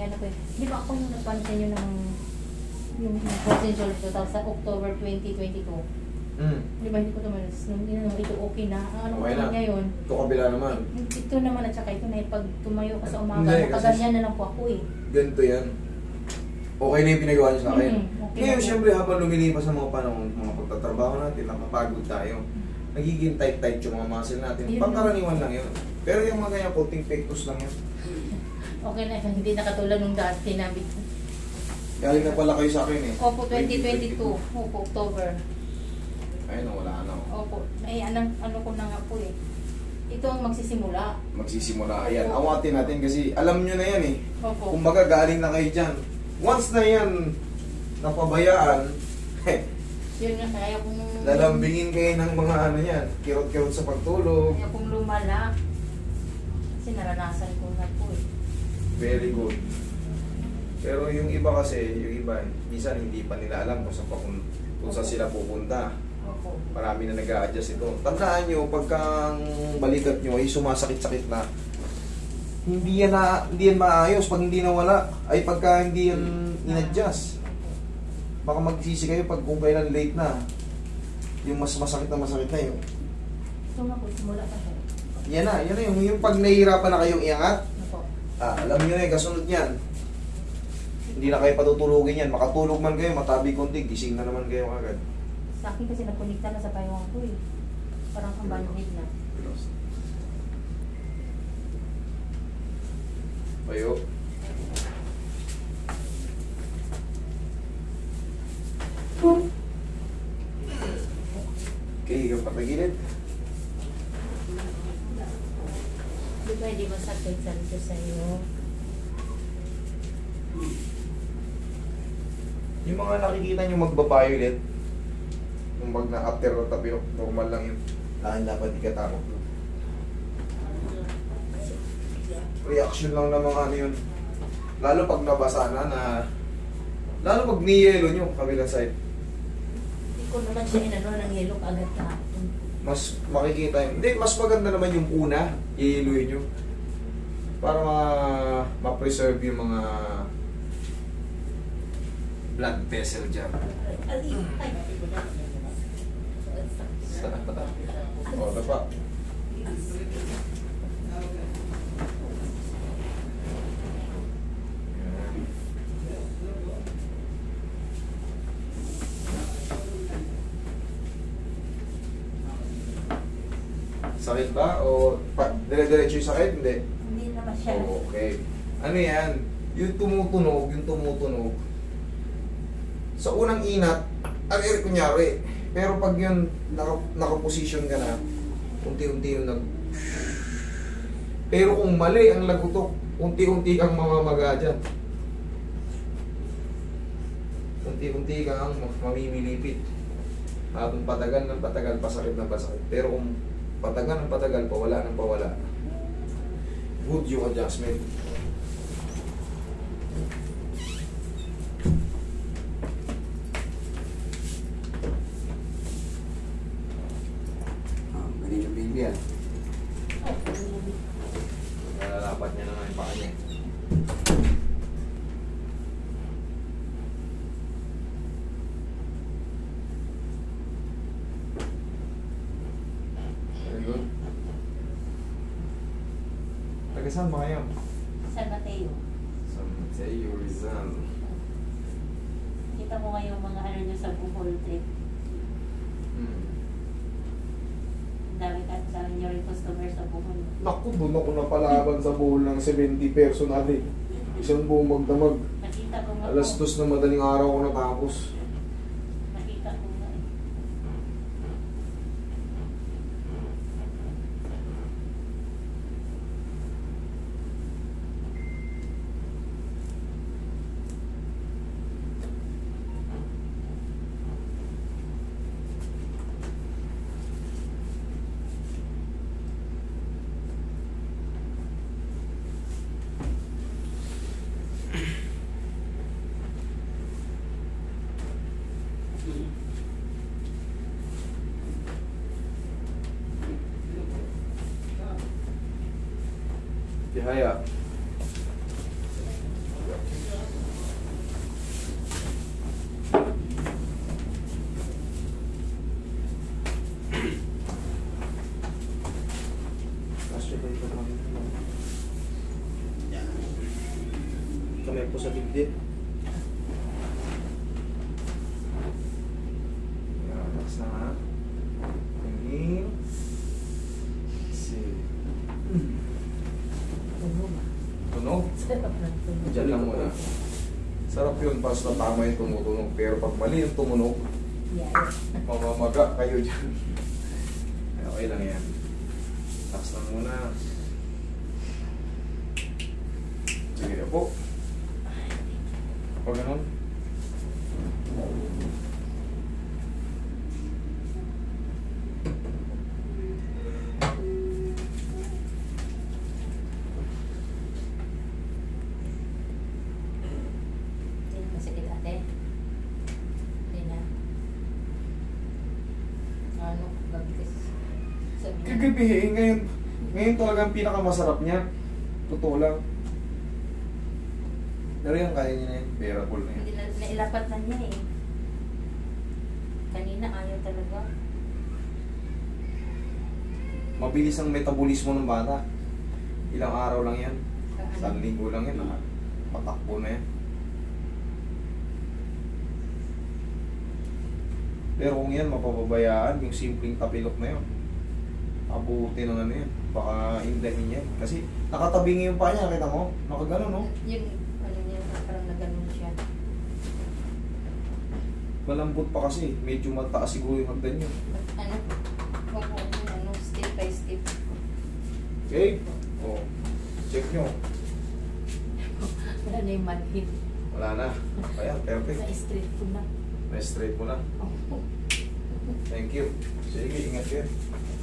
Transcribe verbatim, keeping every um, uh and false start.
ano ko eh. Di ba ako yung nagpansin nyo ng yung frozen shoulder ko tapos sa October twenty twenty-two. Mm. Di ba hindi ko tumalas? Nung ino ito okay na. Ano Okay ko na. ngayon? Ito kabila naman. Ito naman at saka ito na eh, pag tumayo ka sa umaga, Hindi, kasi- nakaganyan na lang po ako eh. Ganito yan. Okay na yung pinagawa niyo sa akin. Mm, okay Ngayon, na po. siyempre, habang lumilipas ang mga panahon, mga pagtatrabaho natin, nakapagod tayo. Nagiging tight-tight yung mga muscle natin. Yun. Pangkaraniwan lang yun. Pero yung mga ganyan, konting pectus lang yan. Okay na, hindi nakatulad nung dati namin. Galing na pala kayo sa akin eh. Opo, twenty twenty-two. Opo, October. Ayun, wala na. Opo, ay anong, ano ko na nga po eh. Ito ang magsisimula. Magsisimula. Ayan, awatin natin kasi alam nyo na yan eh. Opo. Kumbaga, galing na kayo dyan. Once na yan, napabayaan, Yun nga, kaya kong... lalambingin kayo ng mga ano yan, kirot-kirot sa pagtulog. Kaya kong lumala. Kasi naranasan ko na po eh. Very good. Pero yung iba kasi, yung iba, minsan hindi pa nila alam kung saan, pa, kung, kung saan sila pupunta. Opo. Marami na nag-a-adjust ito. Tandaan nyo, pagkang balikat nyo ay sumasakit-sakit na, hindi yan, na, hindi yan maayos pag hindi nawala. Ay pagka hindi yan in-adjust. Baka magsisi kayo pag kung kailan late na. Yung mas masakit na masakit na yun. Ito nga po, simula pa siya. Yan na, yan na yung, yung pag nahihirapan na kayong iangat, Opo. ah, alam nyo na yung kasunod niyan. Hindi na kayo patutulugin yan. Makatulog man kayo, matabi konti, gising na naman kayo agad. Sa akin kasi nakunikta na sa paywang ko eh. Parang ang bandit na. Bayo. Okay, yung patagilid. Di ba hindi masakit sa ito sa iyo? Yung mga nakikita nyo magbabayulit, yung mag na after ng tapilok, normal lang yun. Lahan dapat di ka takot. Reaction lang ng mga ano yun. Lalo pag nabasa na na, lalo pag niyelo nyo, kabilang side, Hindi ko naman siya inano ng yelo agad kahapon. mas makikita yun. Hindi, mas maganda naman yung una, iyeluin nyo. Para ma ma-preserve yung mga blood vessel dyan. Ali, ay. O, dapa. Sakit ba? O pa, dire-diretso yung sakit? Hindi. Hindi naman siya. Oh, okay. Ano yan? Yung tumutunog, yung tumutunog. Sa unang inat, ari-ari kunyari. Pero pag yun, naka, naka-position ka na, unti-unti yung nag... Pero kung mali ang lagutok, unti-unti kang mamamaga dyan. Unti-unti kang mamimilipit. Habang patagal ng patagal, pasakit ng pasakit. Pero kung patagal ng patagal, pawala ng pawala, good yung adjustment. Ah, ganun yung baby yan. Nalalapat niya naman yung paa niya. Very good. Taga saan ba kayo? San Mateo. San Mateo, Rizal. Kita mo ngayon mga ano nyo sa Bohol trip. Hmm. Ang dami ka sa inyo rin customer sa Bohol. Naku, doon ako napalaban sa buhol ng seventy personally. Isang buong magdamag. Nakita ko nga Alas po. dos na madaling araw ko natapos. Nakita ko nga eh. Tihaya. kamay po sa dibdib. Yan, relax na ha. Inhale. Exhale. Tunog. Tunog. Sarap ng tunog. Diyan lang muna. Sarap yun, basta tama yung tumutunog. Pero pag mali yung tumunog, Yeah. mamamaga kayo dyan. Okay lang yan. Relax lang muna. Sige po. Pag ganun. Hindi na masakit ate. Hindi na. Ano, gabi kasi sabi niya. Kagabi, eh, ngayon, ngayon talaga ang pinakamasarap niya. Totoo lang. Pero yan, kaya niya na yun. Bearable na yun. Hindi na, nailapat na niya eh. Kanina ayaw talaga. Mabilis ang metabolismo ng bata. Ilang araw lang yan. Isang linggo lang yan. ah. Patakbo na yan. Pero kung yan, mapapabayaan, yung simpleng tapilok na yun. Abuti ng ano yan. Baka indahin yan. Kasi nakatabingi yung pa niya, kita mo? Nakagano, no? Yung ano niya, parang naganon siya. Malambot pa kasi. Medyo mataas siguro yung hagdan yun. Ano? Kung kung ano, step by step. Okay? O, check nyo. Wala na yung manhid. Wala na. Ayan, perfect. Na-straight ko na. Na-straight mo na. Oh. Thank you. Sige, ingat kayo.